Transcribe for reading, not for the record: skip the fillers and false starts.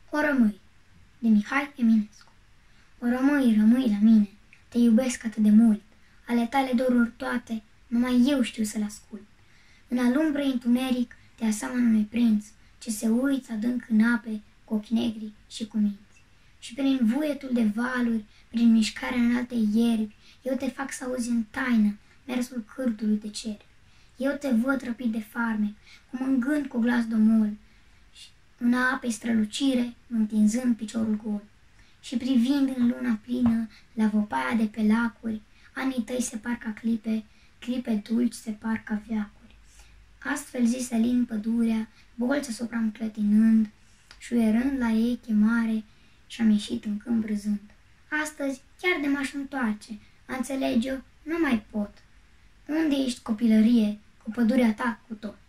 O rămâi, de Mihai Eminescu. O rămâi, rămâi la mine, te iubesc atât de mult, ale tale doruri toate, numai eu știu să le ascult. În alumbră întuneric te aseamănă unui prinț, ce se uită adânc în ape, cu ochi negri și cu minți. Și prin vuietul de valuri, prin mișcarea în alte ierbi, eu te fac să auzi în taină mersul cârtului de cerbi. Eu te văd răpit de farmec, cum în gând cu glas domol, și în apei strălucire, întinzând piciorul gol. Și privind în luna plină, la văpaia de pe lacuri, anii tăi se par ca clipe, clipe dulci se par ca veacuri. Astfel zise lin pădurea, bolți asupra-mi clătinând, șuierând la ei chemare, și-am ieșit în câmp râzând. Astăzi, chiar de m-aș întoarce, a înțelege-o, nu mai pot. Unde ești, copilărie, cu pădurea ta cu tot?